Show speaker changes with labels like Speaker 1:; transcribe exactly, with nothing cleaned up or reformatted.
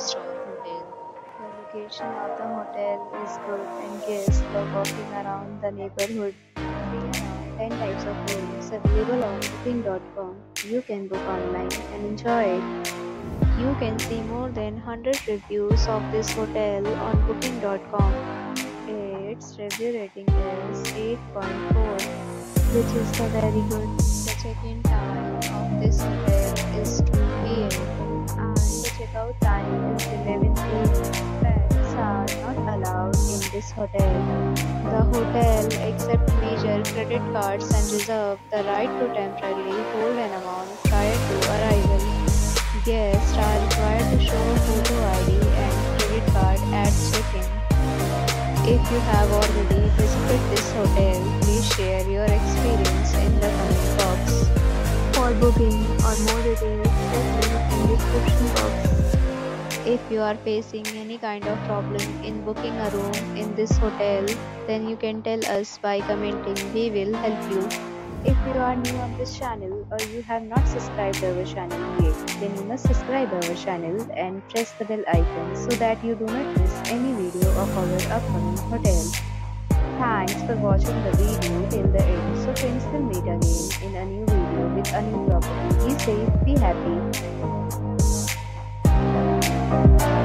Speaker 1: five-star hotel. The location of the hotel is good and guests love walking around the neighborhood. There are ten types of rooms available on booking dot com. You can book online and enjoy it. You can see more than one hundred reviews of this hotel on booking dot com. Its review rating is eight point four, which is the very good. The check-in time of this hotel is two p m and the check-out time is eleven p m Pets are not allowed in this hotel. The hotel accepts major credit cards and reserves the right to temporarily hold an amount prior to arrival. Guests are required to show a photo I D and credit card at check-in. If you have already visited this hotel, please share your experience in the comment box. For booking or more details, check link in description box. If you are facing any kind of problem in booking a room in this hotel, then you can tell us by commenting. We will help you. If you are new on this channel or you have not subscribed our channel yet, then you must subscribe our channel and press the bell icon so that you do not miss any video of our upcoming hotel. Thanks for watching the video till the end. So friends, will meet again in a new video with a new property. Be safe, be happy.